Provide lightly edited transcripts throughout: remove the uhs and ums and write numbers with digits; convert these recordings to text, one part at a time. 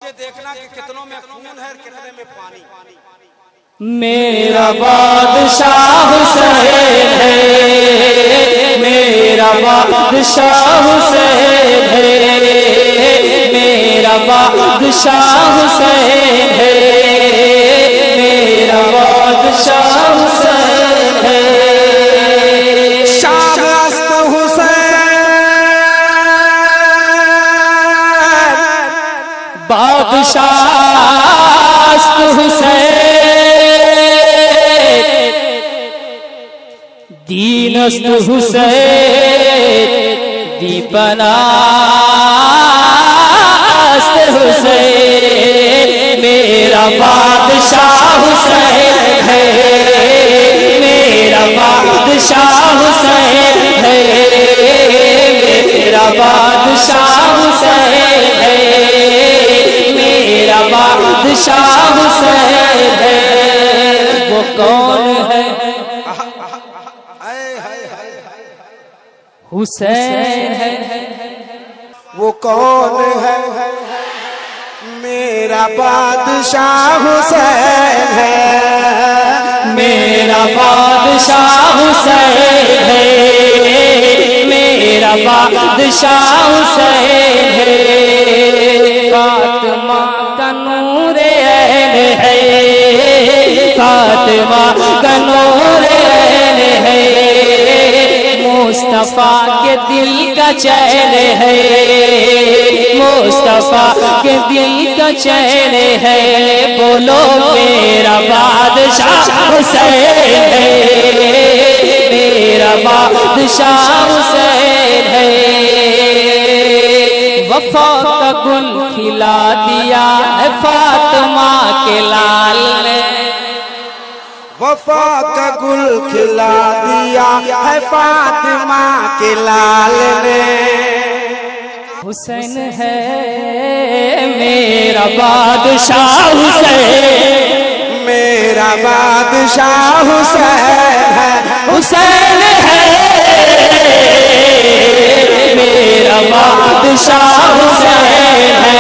ये देखना कि कितनों में खून है और कितने में पानी। मेरा बादशाह हुसैन है, मेरा बादशाह हुसैन है, मेरा बादशाह हुसैन है, मेरा बादशाह हुसैन है। शाहस्त हुसैन, बादशाह हुसैन, दीनस्त हुसैन, दीपनास्त हुसैन, मेरा बादशाह हुसैन है, मेरा बादशाह हुसैन है, मेरा बादशाह हुसैन है, मेरा बादशाह हुसैन है। वो कौन है? हुसैन है। वो कौन है? मेरा बादशाह हुसैन है, मेरा बादशाह हुसैन है, मेरा बादशाह हुसैन है। फातिमा का नूर ऐन है, फातिमा का नूर ऐन है, मुस्तफा के दिल का चैन है, मुस्तफा के दिल का चैन है। बोलो मेरा बादशाह हुसैन है, मेरा बादशाह हुसैन है। वफा का गुल खिला दिया है फातिमा के लाल ने, वफा का गुल खिला दिया है फातिमा के लाल ने। हुसैन है मेरा बादशाह हुसैन, मेरा बादशाह हुसैन है, हुसैन है मेरा बादशाह हुसैन है,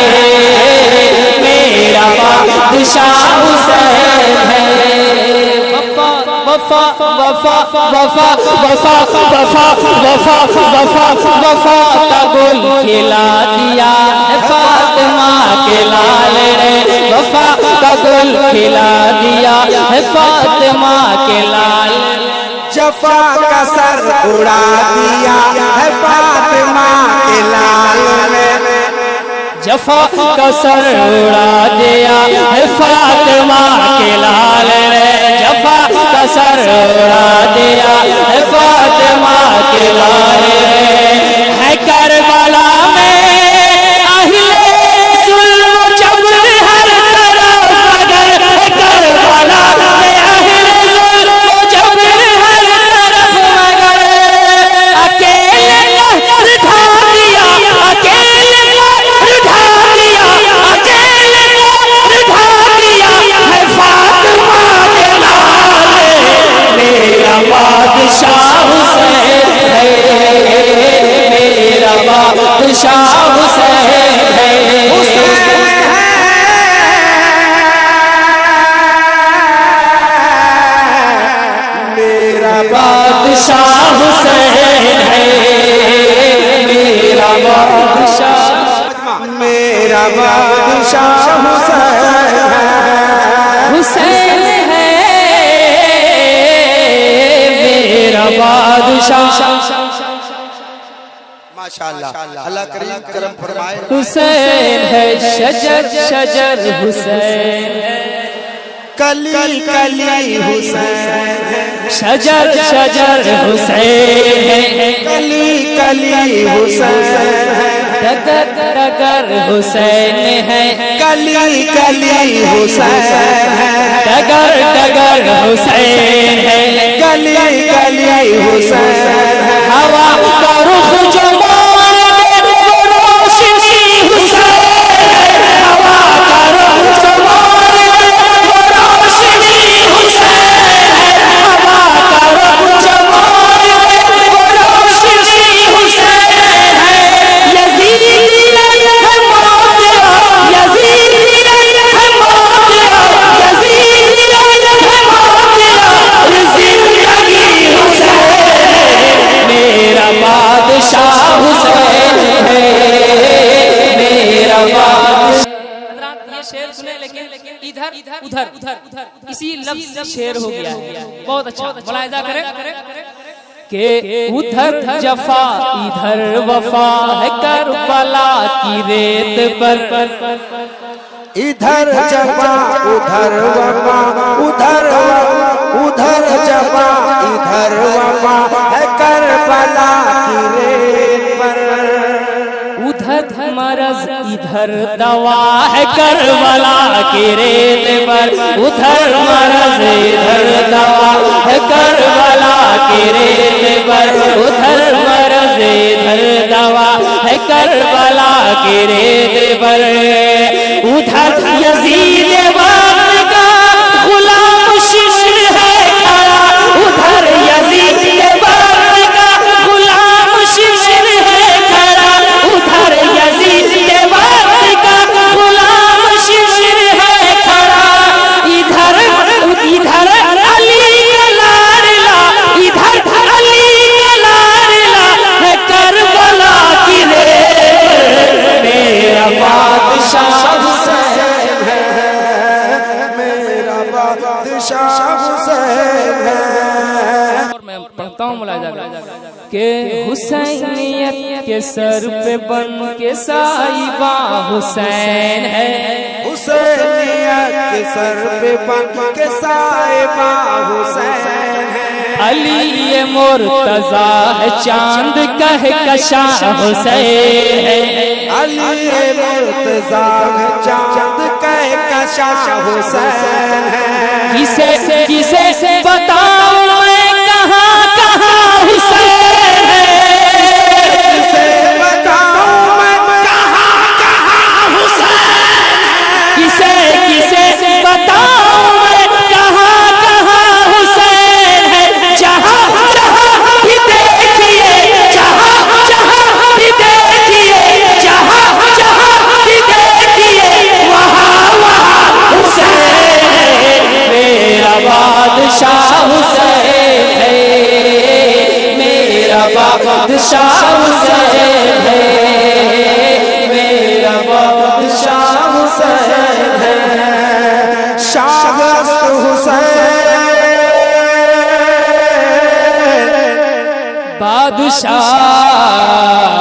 मेरा बादशाह हुसैन है। वफा वफा वफा वफा वफा वफा वफा वफा वफा का गुल खिला दिया है फातिमा के लाल ने, वफा का गुल खिला दिया है फातिमा के लाल। जफा का सर उड़ा दिया है फातिमा के लाल ने, जफा का सर उड़ा दिया है फातिमा के लाल ने, जफा का सर उड़ा दिया है फातिमा के लाल ने। है करबला में अहले जुल्म जबर हर तरफ, मगर है करबला में अहले जुल्म जबर हर तरफ, मगर अकेले कहर ढा दिया, अकेले कहर ढा दिया, अकेले कहर ढा दिया है फातिमा के लाल। मेरा बादशाह हुसैन है, मेरा बादशाह हुसैन है, मेरा बादशाह हुसैन है, मेरा बादशाह, मेरा बादशाह हुसैन है, हुसैन है मेरा बादशाह। माशाअल्लाह, अल्लाह करीम करम फरमाए। हुसैन है शजर शजर हुसैन है, कली कली हुसैन है, शजर शजर हुसैन है, कली कली हुसैन है, डगर डगर हुसैन है, कली कली हुसैन है, डगर डगर हुसैन है, कली कली हुसैन है। हवा का रुख जो मोड़ दे वो रोशनी हुसैन है, हवा का रुख जो मोड़ दे वो रोशनी हुसैन है, हवा का रुख जो मोड़ दे वो रोशनी हुसैन है। यजीद है मौत, यजीद शेर सुने लेकिन इधर उधर इसी लफ्ज से शेर हो गया है। बहुत अच्छा मुलाहिजा करें कि उधर जफा इधर वफा है करबला की रेत पर। इधर जफा उधर वफा उधर जफा इधर वफा है करबला की रेत पर। उधर मरज इधर दवा है करबला की रेत पर। उधर मरज इधर दवा है करबला की रेत पर। उधर मरज इधर दवा है करबला की रेत पर। उधर यजीद वक्त का गुलाम शिश्र है खड़ा। उधर यजीद वक्त का गुलाम शिश्र है खड़ा। उधर यजीद वक्त का गुलाम शिश्र है खड़ा। इधर इधर अली का लाडला इधर अली का लाडला है करबला की रेत। मेरा बादशाह हुसैन है, मेरा बादशाह हुसैन है। और मैं पढ़ता हूँ मुलाहिजा के हुसैनियत के सर पे बन के साहिबा हुसैन है। हुसैनियत के सर पे बन के साहिबा हुसैन है। अली ये मुर्तजा है चांद कह कशा हुसैन है। अली ये मुर्तजा है चांद कह कशा हुसैन है। किसे किसे बताऊं मैं कहाँ कहाँ हुसैन है। किसे बताऊं मैं कहाँ कहाँ हुसैन है। किसे किसे बताऊं मैं कहाँ कहाँ हुसैन है। जहाँ जहाँ भी देखिए जहाँ जहाँ भी देखिए जहाँ जहाँ भी देखिए वहाँ वहाँ हुसैन है। मेरा बादशाह हुसैन है। मेरा बादशाह हुसैन है। मेरा बादशाह हुसैन है। शाह हुसैन बादशाह